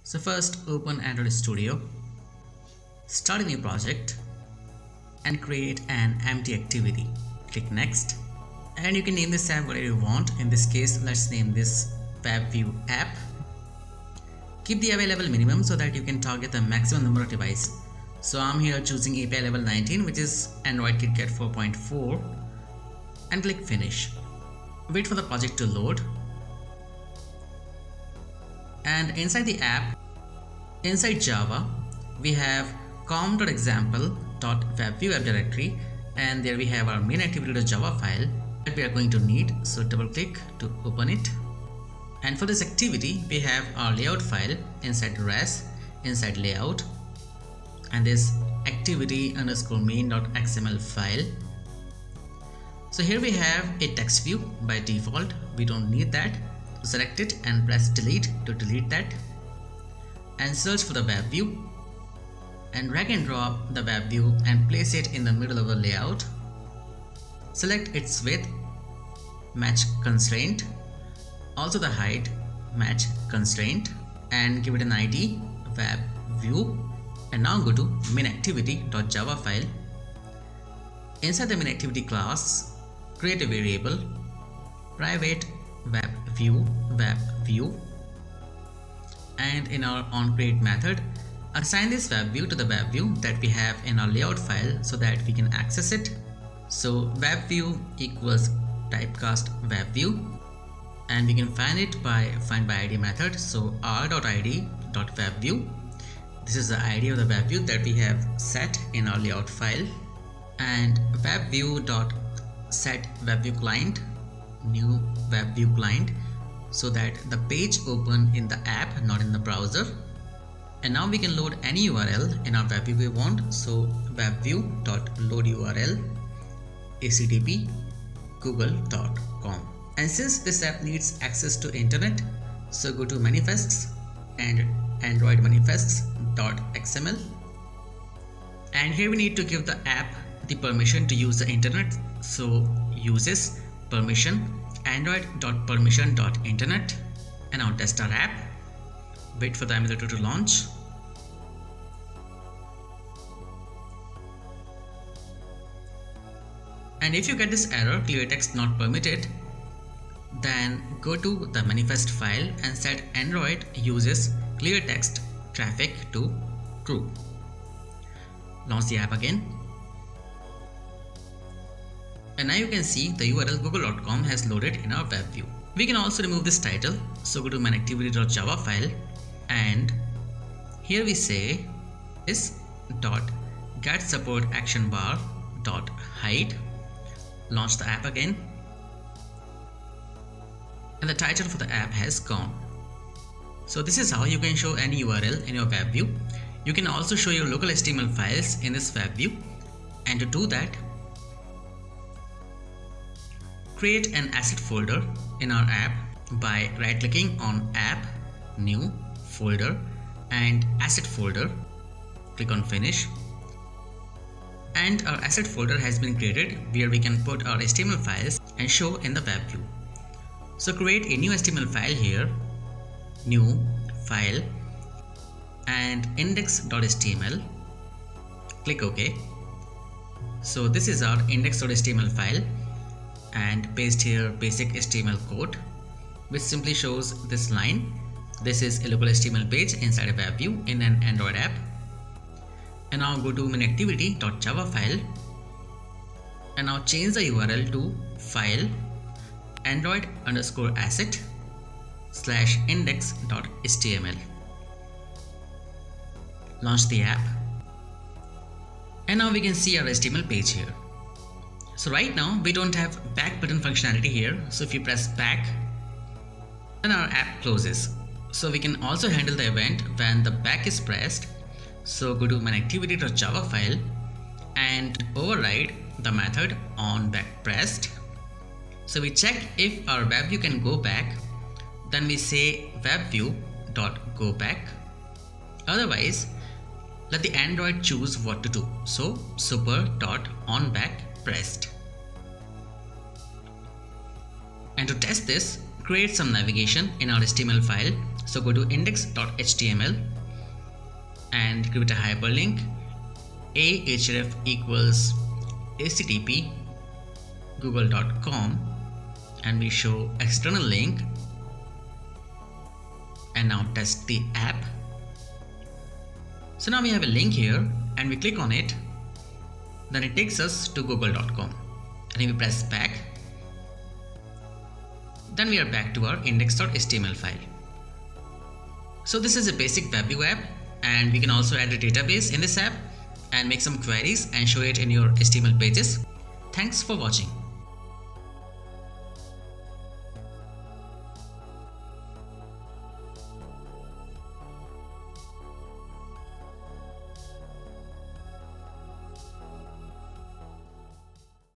So first open Android Studio, start a new project and create an empty activity. Click next and you can name this app whatever you want. In this case, let's name this WebView app. Keep the available minimum so that you can target the maximum number of devices. So I'm here choosing API level 19, which is Android KitKat 4.4, and click finish. Wait for the project to load. And inside the app, inside Java, we have com.example.webview app directory, and there we have our main activity.java file that we are going to need. So double click to open it. And for this activity, we have our layout file inside res, inside layout, and this activity_main.xml file. So here we have a text view by default. We don't need that. Select it and press delete to delete that, and search for the web view and drag and drop the web view and place it in the middle of the layout. Select its width, match constraint, also the height, match constraint, and give it an ID web view. And now go to main activity.java file. Inside the main activity class, create a variable private WebView, and in our onCreate method, assign this WebView to the WebView that we have in our layout file so that we can access it. So WebView equals typecast WebView, and we can find it by find by ID method. So r.id.webview, this is the ID of the WebView that we have set in our layout file, and WebView.setWebViewClient, new WebView client, so that the page open in the app, not in the browser. And now we can load any URL in our WebView we want. So webview.loadURL http google.com. And since this app needs access to internet, so go to manifests and Android manifests.xml, and here we need to give the app the permission to use the internet. So uses permission android.permission.internet, and now test our app. Wait for the emulator to launch. And if you get this error, clear text not permitted, then go to the manifest file and set Android uses clear text traffic to true. Launch the app again. And now you can see the URL google.com has loaded in our web view. We can also remove this title. So go to main activity.java file, and here we say is .get support action bar .hide. Launch the app again, and the title for the app has gone. So this is how you can show any URL in your web view. You can also show your local HTML files in this web view, and to do that, create an asset folder in our app by right clicking on app, new, folder, and asset folder. Click on finish, and our asset folder has been created where we can put our HTML files and show in the web view. So create a new HTML file here, new file, and index.html. Click OK. So this is our index.html file, and paste here basic HTML code, which simply shows this line. This is a local HTML page inside a web view in an Android app. And now go to main activity.java file, and now change the URL to file android_asset/index.html. Launch the app, and now we can see our HTML page here. So right now we don't have back button functionality here. So if you press back, then our app closes. So we can also handle the event when the back is pressed. So go to main activity.java file and override the method on back pressed. So we check if our web view can go back, then we say webview.goback. Otherwise, let the Android choose what to do. So super.onBackPressed. And to test this, create some navigation in our HTML file. So go to index.html and give it a hyperlink. ahref equals http google.com, and we show external link. And now test the app. So now we have a link here and we click on it, then it takes us to google.com, and if we press back, then we are back to our index.html file. So this is a basic WebView app, and we can also add a database in this app and make some queries and show it in your HTML pages. Thanks for watching.